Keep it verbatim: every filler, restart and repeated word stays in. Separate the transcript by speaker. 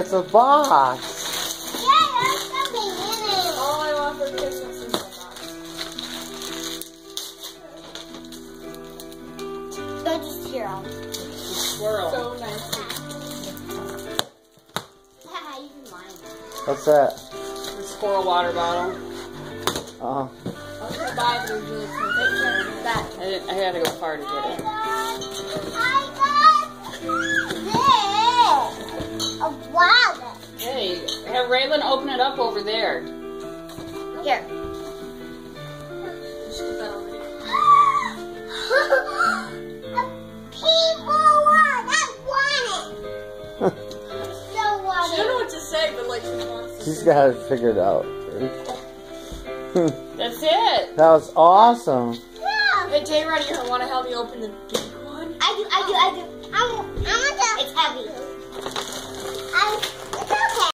Speaker 1: it's a box.
Speaker 2: Yeah, there's something in it.
Speaker 3: All I want for Christmas is a box.
Speaker 2: They're just here.
Speaker 4: Squirrel.
Speaker 3: So nice.
Speaker 2: Haha, you can mine.
Speaker 1: What's that?
Speaker 4: The squirrel water bottle.
Speaker 1: Oh.
Speaker 3: I was gonna buy it, but it was really expensive.
Speaker 2: That.
Speaker 4: I, didn't, I had to go far to get it.
Speaker 2: I got this. A wallet.
Speaker 4: Hey, have Raylan open it up over there.
Speaker 2: Here.
Speaker 3: Just put that over here.
Speaker 2: A people one. I want it. So want
Speaker 3: She
Speaker 2: it.
Speaker 3: don't know what to say, but like she wants to.
Speaker 1: She's got it figured out.
Speaker 4: That's it.
Speaker 1: That was awesome.
Speaker 2: Yeah.
Speaker 3: Hey, Jay, ready? You want to help me open the big one?
Speaker 2: I do, I do, I do. I'm, I'm gonna. It's heavy. I,